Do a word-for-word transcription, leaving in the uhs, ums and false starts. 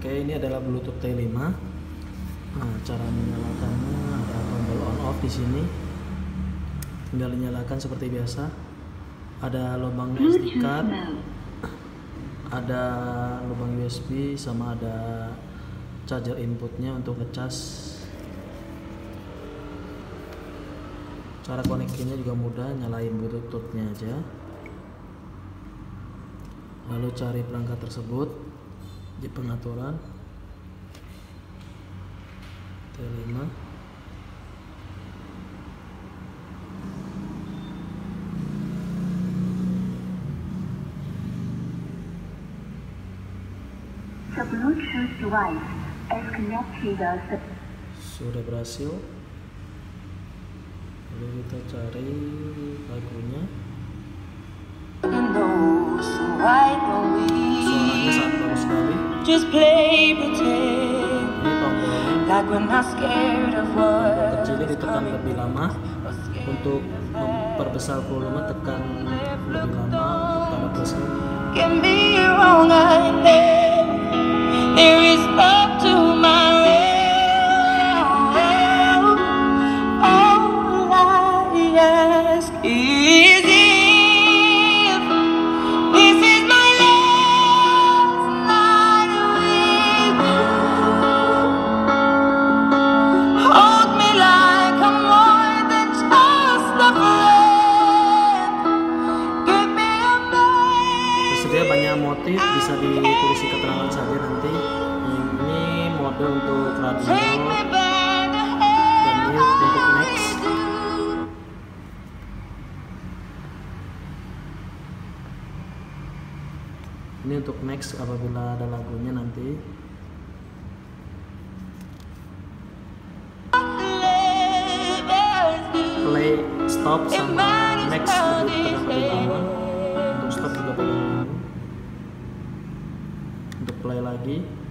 Oke, ini adalah Bluetooth T lima. Nah, cara menyalakannya ada tombol on off di sini. Tinggal dinyalakan seperti biasa. Ada lubang S D card, ada lubang U S B, sama ada charger inputnya untuk ngecas. Cara koneksinya juga mudah, nyalain Bluetoothnya aja. Lalu cari perangkat tersebut di pengaturan T lima. The Bluetooth device is connected. Sudah berhasil. Lalu kita cari lagunya. Suaranya sangat bagus sekali. Just play pretend. Ini tombolnya. Like when I'm scared of what Tombol kecilnya ditekan lebih lama. Untuk memperbesar volume tekan lebih lama. Tanda plusnya. Can be wrong, I think. There is up to my will. All I ask is if this is my last night with you. Hold me like I'm more than just a friend. Give me a man. Tersedia banyak motif, bisa ditulis di keterangan saja nanti. Ini mode untuk radio dan mute untuk next. Ini untuk next apabila ada lagunya nanti. Play, stop, sama next lebih tekan lebih lama. Untuk stop juga paling lama. Untuk play lagi.